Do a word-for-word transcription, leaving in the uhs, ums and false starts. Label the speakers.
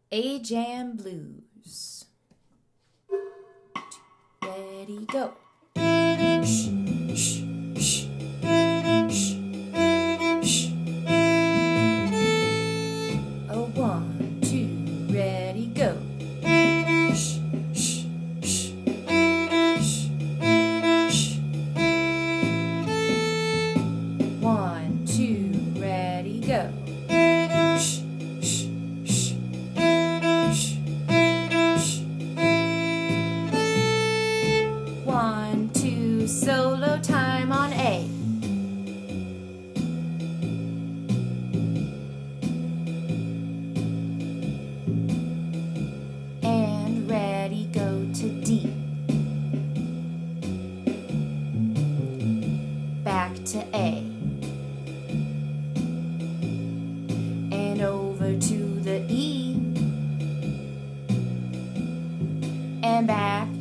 Speaker 1: A Jam Blues. Ready, go. Shh, shh, shh, shh, shh. A one, two, ready, go. Shh, shh, shh, shh, shh. One, two, ready, go. Shh, shh, shh, shh, shh. One, two, solo time on A. And ready, go to D. Back to A. And over to the E. And back